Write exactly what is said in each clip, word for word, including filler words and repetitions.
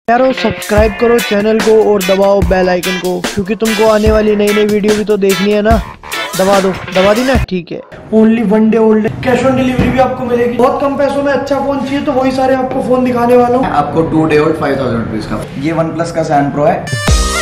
यारो सब्सक्राइब करो चैनल को और दबाओ बेल आइकन को, क्योंकि तुमको आने वाली नई नई वीडियो भी तो देखनी है ना। दबा दो, दबा दी ना, ठीक है। Only one day old, cash on delivery भी आपको मिलेगी। बहुत कम पैसों में अच्छा फोन चाहिए तो वही सारे आपको फोन दिखाने वाला हूँ। आपको two day old five thousand rupees का ये वन प्लस का सैन प्रो है।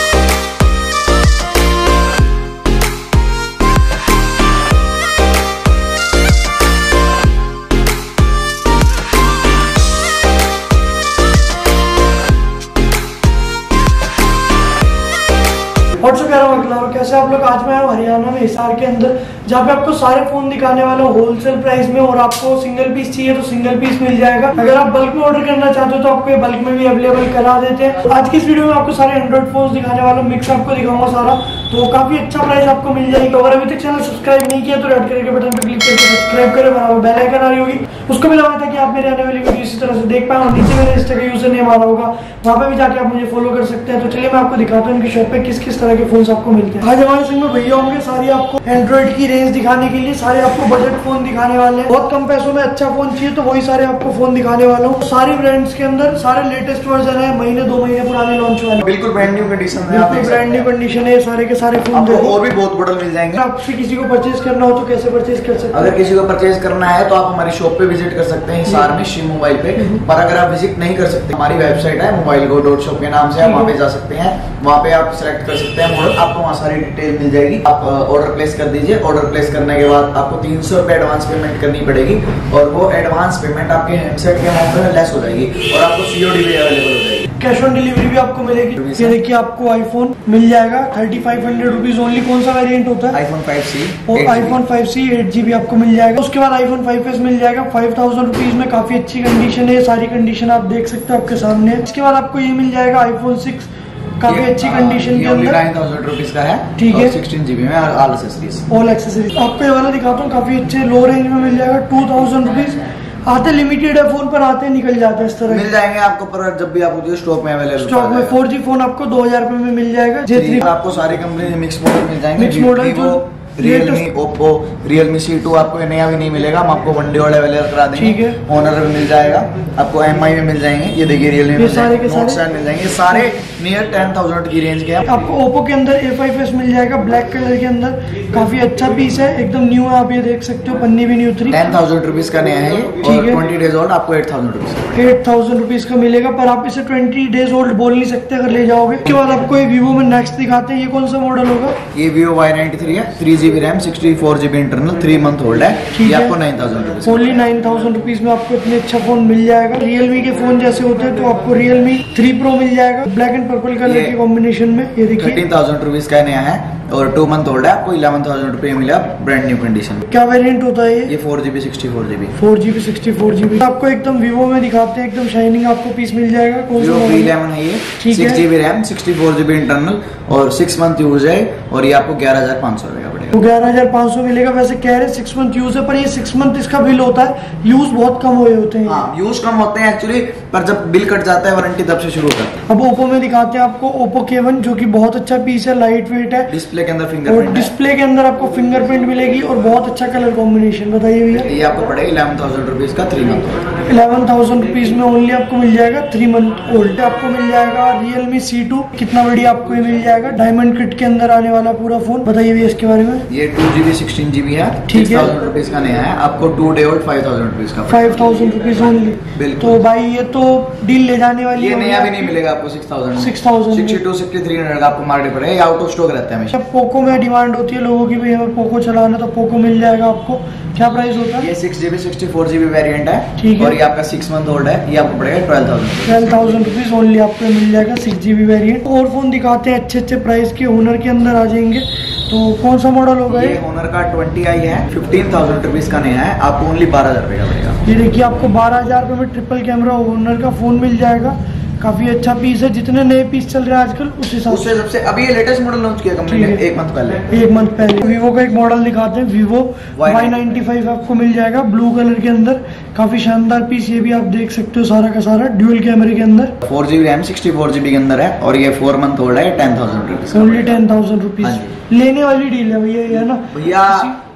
और कैसे आप लोग, आज मैं हूँ हरियाणा में हिसार के अंदर, जहाँ पे आपको सारे फोन दिखाने वाला हूँ होलसेल प्राइस में। और आपको सिंगल पीस चाहिए तो सिंगल पीस मिल जाएगा। अगर आप बल्क में ऑर्डर करना चाहते हो तो आपको ये बल्क में भी अवेलेबल करा देते हैं। आज की इस वीडियो में आपको सारे एंड्रॉइड फोन दिखाने वाला हूँ, मिक्स आपको दिखाऊंगा सारा, तो काफी अच्छा प्राइस आपको मिल जाएगा। अगर अभी तक चैनल सब्सक्राइब नहीं किया तो रेड कलर के बटन पर क्लिक करके सब्सक्राइब करें, बराबर बेल आइकन आ रही होगी उसको भी दबाएं ताकि आप मेरे आने वाली वीडियो इसी तरह से देख पाए। और नीचे मेरे इंस्टा का यूजर नेम आ रहा होगा, वहाँ पे भी जाके आप मुझे फॉलो कर सकते हैं। तो चलिए मैं आपको दिखाता हूँ इनकी शॉप पे किस किस तरह के फोन आपको मिलते हैं। आज हमारे संग में भैया होंगे सारी आपको एंड्रॉइड की रेंज दिखाने के लिए, सारे आपको बजट फोन दिखाने वाले हैं। बहुत कम पैसों में अच्छा फोन चाहिए तो वही सारे आपको फोन दिखाने वाला हूँ। सारे ब्रांड्स के अंदर सारे लेटेस्ट वर्जन है, महीने दो महीने पुराने लॉन्च वाले, बिल्कुल ब्रांड न्यू कंडीशन में, ब्रांड न्यू कंडीशन है। सारे के सारे फोन और भी बहुत मॉडल मिल जाएंगे। आपसे किसी को परचेज करना हो तो कैसे परचेज कर सकते हैं? अगर किसी को परचेज करना है तो आप हमारी शॉप पे विजिट कर सकते हैं हिसार में शिव मोबाइल पे। पर अगर आप विजिट नहीं कर सकते, हमारी वेबसाइट है मोबाइल गो डॉट शॉप के नाम से, आप वहाँ पे जा सकते हैं। वहाँ पे आप सिलेक्ट कर सकते हैं मॉडल, आपको वहाँ सारी डिटेल मिल जाएगी। आप ऑर्डर प्लेस कर दीजिए। ऑर्डर प्लेस करने के बाद आपको तीन सौ रुपए एडवांस पेमेंट करनी पड़ेगी और वो एडवांस पेमेंट आपके हैंडसेट के अमाउंट में लेस हो जाएगी और आपको सीओडी भी अवेलेबल हो जाएगी। कैश ऑन डिलीवरी भी आपको मिलेगी। ये देखिए आपको आईफोन मिल जाएगा thirty five hundred rupees only. कौन सा वेरिएंट होता है? आईफोन फाइव सी और iPhone five C eight GB आपको मिल जाएगा। उसके बाद आईफोन फाइव एस मिल जाएगा फाइव थाउजेंड रुपीज में, काफी अच्छी कंडीशन है। सारी कंडीशन आप देख सकते हो आपके सामने। इसके बाद आपको ये मिल जाएगा आईफोन सिक्स, काफी अच्छी कंडीशन के अंदर, नाइन थाउजेंड रुपीज का है, ठीक है, सिक्सटीन जीबी में ऑल एक्सेसरीज ऑल एक्सेसरीज। आपको ये वाला दिखाता हूँ, काफी अच्छे लो रेंज में मिल जाएगा। टू थाउजेंड रुपीज आते लिमिटेड है फोन, पर आते निकल जाते हैं इस तरह मिल जाएंगे आपको। पर जब भी आपको स्टॉक में अवेलेबल स्टॉक में फोर जी फोन आपको दो हजार रुपए में मिल जाएगा। जे थ्री आपको सारी कंपनी मिक्स मॉडल मिल जाएंगे। मिक्स मॉडल जो Realme, Oppo, Realme C two आपको नया भी नहीं मिलेगा, हम आपको वन डे ओल्ड अवेलेबल करा देंगे। ठीक है, ऑनर में मिल जाएगा, आपको एम आई में मिल जाएंगे। ये देखिए रियलमी में सारे के सारे मिल जाएंगे, सारे नियर टेन थाउजेंड की रेंज के। आपको ओप्पो के अंदर ए फाइव एस मिल जाएगा ब्लैक कलर के अंदर, काफी अच्छा पीस है, एकदम न्यू है। आप ये देख सकते हो, पन्नी भी नहीं उतरी। टेन थाउजेंड रुपीज का नया है, ट्वेंटी डेज ओल्ड आपको eight thousand rupees eight thousand rupees का मिलेगा। पर आप इसे ट्वेंटी डेज ओल्ड बोल नहीं सकते अगर ले जाओगे। उसके बाद आपको ये वीवो में नेक्स्ट दिखाते हैं। ये कौन सा मॉडल होगा? ये वीवो वाई नाइन्टी थ्री है, three GB RAM, sixty four GB internal, three month old है। ये आपको nine thousand rupees only nine thousand rupees में आपको इतने अच्छा फोन मिल जाएगा। रियलमी के फोन जैसे होते हैं तो आपको रियलमी थ्री प्रो मिल जाएगा ब्लैक एंड पर्पल कलर के कॉम्बिनेशन में। ये देखिए थर्टीन थाउजेंड रुपीज का नया है और टू मंथ ओल्ड है, आपको इलेवन थाउजेंड रुपए मिला ब्रांड न्यू कंडीशन। क्या वेरिएंट होता है ये? ये four GB sixty four GB four GB sixty four GB आपको एकदम वीवो में दिखाते हैं, एकदम शाइनिंग आपको पीस मिल जाएगा। कौन सा वी इलेवन है ये, six GB RAM, sixty four GB internal और सिक्स मंथ यूज है और ये आपको ग्यारह हजार पाँच सौ रुपए का पड़ेगा। ग्यारह हजार पाँच सौ मिलेगा। वैसे कह रहे सिक्स मंथ यूज है, पर ये सिक्स मंथ इसका बिल होता है, यूज बहुत कम हुए होते हैं। हाँ, यूज कम होते हैं एक्चुअली, पर जब बिल कट जाता है वारंटी तब से शुरू होता है। अब ओप्पो में दिखाते हैं आपको ओप्पो के वन, जो कि बहुत अच्छा पीस है, लाइट वेट है। डिस्प्ले के अंदर फिंगरप्रिंट, डिस्प्ले के अंदर आपको फिंगरप्रिंट मिलेगी और बहुत अच्छा कलर कॉम्बिनेशन। बताइए भैया। ये आपको पड़ेगा इलेवन थाउजेंड रुपीज का, three month eleven thousand rupees में ओनली आपको मिल जाएगा थ्री मंथ ओल्ड। आपको मिल जाएगा रियलमी सी टू, कितना बढ़िया आपको ये मिल जाएगा, डायमंड किट के अंदर आने वाला पूरा फोन। बताइए भैया इसके बारे में। ये टू जीबी सिक्सटीन जीबी है, ठीक है, थाउजेंड रुपीज का नया है, आपको two day old five thousand rupees का, फाइव थाउजेंड रुपीज ओनली। तो भाई ये तो डील ले जाने वाली है। ये नया भी नहीं मिलेगा आपको six thousand six thousand sixty two sixty three hundred का आपको मार्केट पड़ेगा। आउट ऑफ स्टॉक रहता है हमेशा। पोको में डिमांड होती है लोगों की, भाई हमें पोको चलाना, तो पोको मिल जाएगा आपको। क्या प्राइस होता है? ये six GB sixty four GB variant है, ठीक है, और ये आपका सिक्स मंथ ओल्ड है। ये आपको पड़ेगा twelve thousand twelve thousand rupees only आपको मिल जाएगा सिक्स जीबी वेरियंट। और फोन दिखाते हैं अच्छे अच्छे प्राइस के, ओनर के अंदर आ जाएंगे। तो कौन सा मॉडल होगा ये? ओनर का ट्वेंटी आई है, फिफ्टीन थाउजेंड रुपीज का नया है, आपको ओनली बारह हजार रुपए का पड़ेगा। ये देखिए आपको बारह हजार रुपए में ट्रिपल कैमरा ओनर का फोन मिल जाएगा। काफी अच्छा पीस है, जितने नए पीस चल रहे हैं आजकल उस हिसाब से। सबसे अभी ये लेटेस्ट मॉडल लॉन्च किया कंपनी ने एक मंथ पहले एक मंथ पहले वीवो का एक मॉडल दिखाते हैं, वीवो वाई नाइन्टी फाइव आपको मिल जाएगा ब्लू कलर के अंदर। काफी शानदार पीस, ये भी आप देख सकते हो सारा का सारा ड्यूल कैमरे के अंदर। Four GB RAM, sixty four GB के अंदर है और ये फोर मंथ ओल्ड है, ten thousand rupees only ten thousand rupees. लेने वाली डील है भैया, है ना भैया?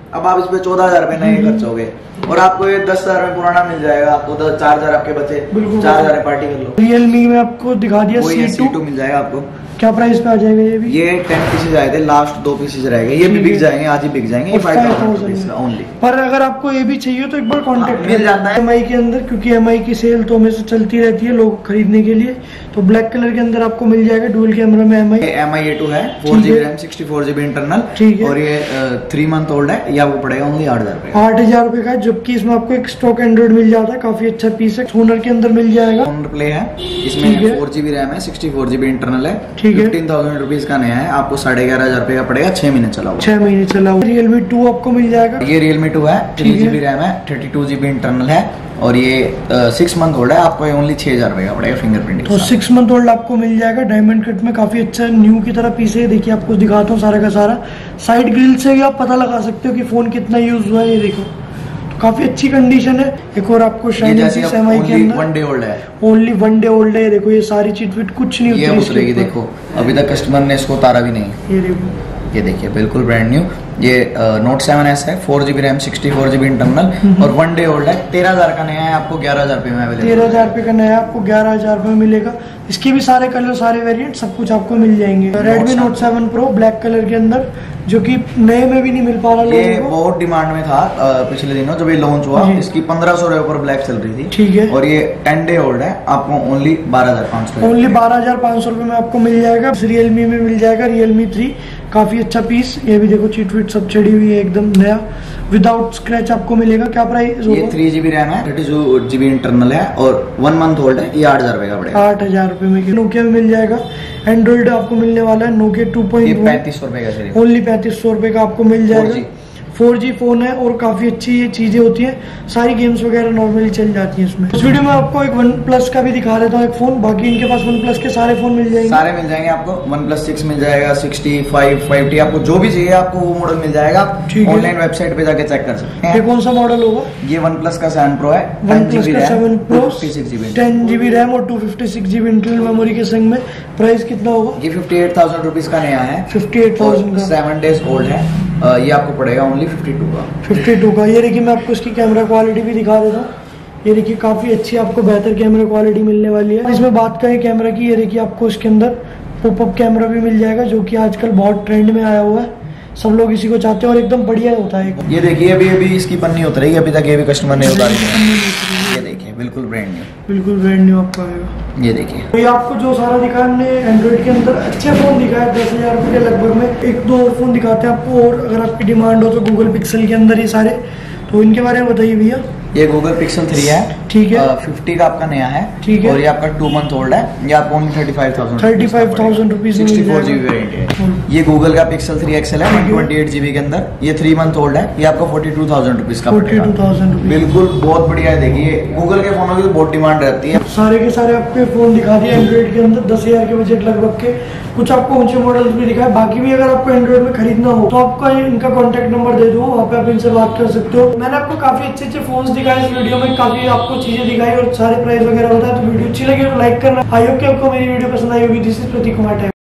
अब आप इस पे चौदह हजार रुपए नए खर्चोगे और आपको ये दस हजार में पुराना मिल जाएगा, तो दस चार हजार आपके बचे, चार हजार पार्टी कर लो। रियलमी में आपको दिखा दिया सी टू मिल जाएगा आपको। क्या प्राइस पे आ जाएगा ये भी? ये टेन पीसेज आए थे, लास्ट दो पीसेज रह गए, ये भी बिक जाएंगे, आज ही बिक जाएंगे। Five thousand only. पर अगर आपको ये भी चाहिए तो एक बार कांटेक्ट मिल जाता है एम आई के अंदर, क्योंकि एम आई की सेल तो हमेशा चलती रहती है लोग खरीदने के लिए। तो ब्लैक कलर के अंदर आपको मिल जाएगा डुअल कैमरा में M I M I A two है, four GB RAM sixty four GB internal, ठीक है। और ये थ्री मंथ ओल्ड है, ये आपको पड़ेगा ओनली आठ हजार रुपए आठ हजार रुपए का, जबकि इसमें आपको एक स्टॉक एंड्रॉइड मिल जाता है, काफी अच्छा पीस है। सोनर के अंदर मिल जाएगा, सोनर प्ले है, इसमें फोर जीबी रैम है, सिक्सटी फोर जीबी इंटरनल है, ठीक है। फिफ्टीन थाउजेंड रुपीज का नया है, आपको साढ़े ग्यारह हजार रुपए का पड़ेगा, छह महीने चला हुआ। छह महीने चला हुआ। रियलमी टू आपको मिल जाएगा, ये रियलमी टू है, थ्री जीबी रैम है, थर्टी टू जीबी इंटरनल है, और ये सिक्स मंथ ओल्ड है, आपको ओनली छह हजार रुपए का पड़ेगा फिंगरप्रिंट। तो सिक्स मंथ ओल्ड आपको मिल जाएगा डायमंड कट में, काफी अच्छा न्यू की तरह पीस है। देखिए आपको दिखाता हूँ सारा का सारा, साइड ग्रिल से भी आप पता लगा सकते हो कि फोन कितना यूज हुआ है। ये देखो तो काफी अच्छी कंडीशन है। एक और आपको शाइनिंग एम आई के अंदर वन डे ओल्ड है, ओनली वन डे ओल्ड है। देखो ये सारी चीट विट कुछ नहीं ये उतरेगी, देखो अभी तक कस्टमर ने इसको उतारा भी नहीं। ये देखो, ये देखिए बिल्कुल ब्रांड न्यू। ये नोट सेवन एस है, four GB RAM sixty four GB internal और वन डे ओल्ड है। तेरह हजार का नया है, आपको ग्यारह हजार रुपए में अवेलेबल। तेरह हजार रुपए का नया आपको ग्यारह हजार रुपए में मिलेगा। इसके भी सारे कलर, सारे वेरिएंट, सब कुछ आपको मिल जाएंगे। Redmi note seven pro black colour के अंदर, जो कि नए में भी नहीं मिल पा रहा ये लोगों को। बहुत डिमांड में था पिछले दिनों जब ये लॉन्च हुआ, इसकी पंद्रह सौ रुपए पर ब्लैक चल रही थी, ठीक है। और ये टेन डे ओल्ड है, आपको ओनली बारह हजार पाँच सौ ओनली बारह हजार पाँच सौ रुपए में आपको मिल जाएगा। रियलमी में मिल जाएगा रियलमी थ्री, काफी अच्छा पीस। ये भी देखो चीट वीट सब चढ़ी हुई है, एकदम नया विदाउट स्क्रैच आपको मिलेगा। क्या प्राइस? ये थ्री जीबी रैम है, थर्टी टू जीबी इंटरनल है और वन मंथ ओल्ड है, ये आठ हजार रुपए का पड़ेगा। आठ हजार रुपए में नोकिया में मिल जाएगा। एंड्रॉइड आपको मिलने वाला है नोकिया टू पॉइंट वन, पैंतीस सौ रुपए का, ओनली पैंतीस सौ रुपए का आपको मिल जाएगा। फोर जी फोन है और काफी अच्छी ये चीजें होती हैं, सारी गेम्स वगैरह नॉर्मली चल जाती हैं इसमें। इस वीडियो में आपको एक वन प्लस का भी दिखा देता हूँ एक फोन, बाकी इनके पास वन प्लस के सारे फोन मिल जाएंगे। सारे मिल जाएंगे आपको, वन प्लस सिक्स मिल जाएगा, सिक्सटी फाइव, फाइव टी, आपको जो भी चाहिए आपको वो मॉडल मिल जाएगा। ऑनलाइन वेबसाइट पे जाके चेक कर सकते हैं। ये कौन सा मॉडल होगा? ये वन प्लस का सेवन प्रो है, वन प्लस का seven pro, ten GB RAM और two fifty six GB internal memory के संग में। प्राइस कितना होगा? ये फिफ्टी एट थाउजेंड रुपीज का नया है, फिफ्टी एट थाउजेंड का, सेवन डेज ओल्ड है। ये आपको पड़ेगा ओनली फिफ्टी टू का। फिफ्टी टू का। ये देखिए मैं आपको इसकी कैमरा क्वालिटी भी दिखा देता हूँ। ये देखिए काफी अच्छी आपको बेहतर कैमरा क्वालिटी मिलने वाली है। इसमें बात करें कैमरा की, ये देखिए आपको इसके अंदर पॉपअप कैमरा भी मिल जाएगा, जो कि आजकल बहुत ट्रेंड में आया हुआ है, सब लोग इसी को चाहते हैं और एकदम बढ़िया होता है। ये देखिए अभी अभी इसकी पन्नी उतरेगी, अभी तक ये भी कस्टमर ने उतारी है। ये देखिए बिल्कुल ब्रांड न्यू, बिल्कुल ब्रांड न्यू आपको आएगा। ये देखिए तो ये आपको जो सारा दिखा हमने एंड्रॉइड के अंदर अच्छे फोन दिखाए दस हजार रुपए के लगभग में। एक दो और फोन दिखाते हैं आपको, और अगर आपकी डिमांड हो तो गूगल पिक्सल के अंदर ये सारे, तो इनके बारे में बताइए भैया। ये गूगल पिक्सल थ्री है, ठीक है, फिफ्टी का आपका नया है, ठीक है, और ये आपका टू मंथ ओल्ड है, ये आपको only thirty five thousand thirty five thousand rupees sixty four GB variant है। ये गूगल का पिक्सल थ्री एक्सएल है, वन ट्वेंटी एट जीबी के अंदर, ये थ्री मंथ ओल्ड है, ये आपको फोर्टी टू थाउजेंड रुपीज का पड़ेगा। फोर्टी टू थाउजेंड रुपीज, बिल्कुल बहुत बढ़िया है। देखिए गूगल के फोनों की तो बहुत डिमांड रहती है। सारे के सारे आपके फोन दिखा दिए एंड्रॉइड के अंदर, दस हजार के बजट लगभग के। कुछ आपको ऊंचे मॉडल्स भी दिखाए, बाकी भी अगर आपको एंड्रॉइड में खरीदना हो तो आपका इनका कॉन्टेक्ट नंबर दे दो, वहाँ पे आप इनसे बात कर सकते हो। मैंने आपको काफी अच्छे अच्छे फोन्स दिखाए इस वीडियो में, काफी आपको चीजें दिखाई और सारे प्राइस वगैरह बताया। तो वीडियो अच्छी लगी तो लाइक करना। आई होप कि आपको मेरी वीडियो पसंद आई होगी। This is Pratik Kumar.